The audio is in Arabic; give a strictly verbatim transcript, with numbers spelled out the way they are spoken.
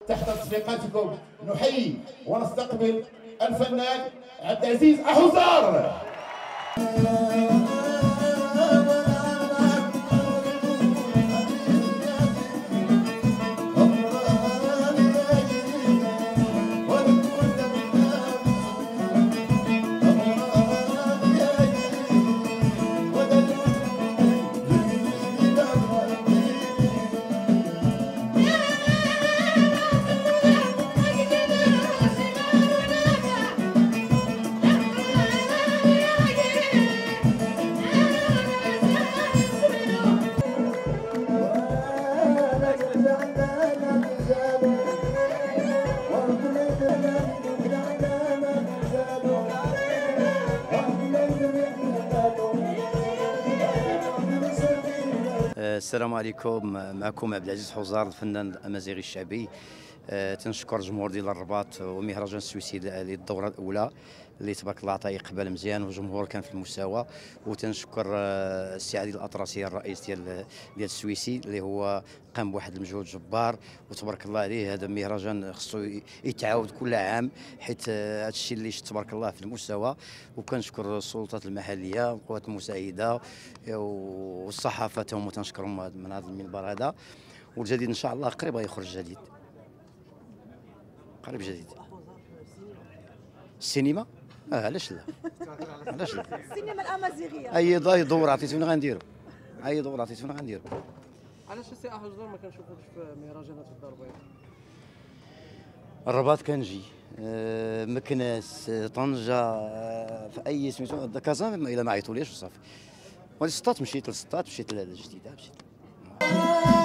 تحت تصفيقاتكم نحيي ونستقبل الفنان عبد العزيز أحوزار. السلام عليكم، معكم عبد العزيز حوزار الفنان الامازيغي الشعبي. أه تنشكر الجمهور ديال الرباط ومهرجان السويسي للدوره الاولى اللي تبارك الله عطاه اقبال مزيان والجمهور كان في المستوى. وتنشكر أه السي عادل الاطرسي الرئيس ديال ديال السويسي اللي هو قام بواحد المجهود جبار وتبارك الله عليه. هذا المهرجان خصو يتعاود كل عام حيت هذا الشيء اللي تبارك الله في المستوى. وكنشكر السلطات المحليه والقوات المساعده والصحافه هم تنشكرهم من هذا المنبر هذا. والجديد ان شاء الله قريب غيخرج جديد، قريب جديد. السينما؟ اه علاش لا؟ علاش لا؟ السينما الامازيغيه اي اي دور عطيتونا غنديرو، اي دور عطيتونا غنديرو. علاش السي أحوزار ما كنشوفوش في مهرجانات الدار البيضاء؟ الرباط كنجي، آه مكناس، آه طنجه، آه في اي سميتو كازا الا ما عيطوليش وصافي. ولي سطات مشيت لسطات، مشيت للجديده مشيت.